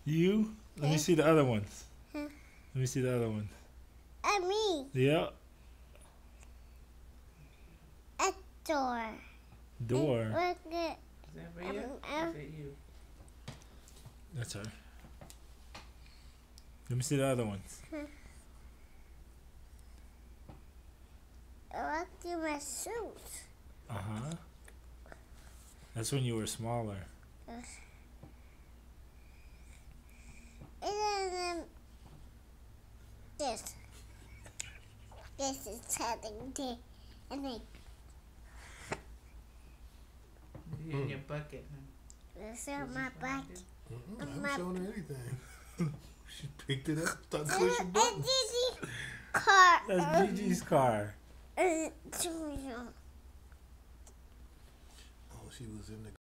You? Let me see the other ones. Huh? Let me see the other ones. Me. Yeah. A door. Door. Look at. Is that for you? Or is it you? That's her. Let me see the other ones. Look at my suit. Uh-huh. That's when you were smaller. And then this. This is something there. And then You in your bucket, huh? this is my bucket. I haven't shown her anything. She picked it up, started pushing And buttons. Gigi's car. That's Gigi's car. Oh, she was in the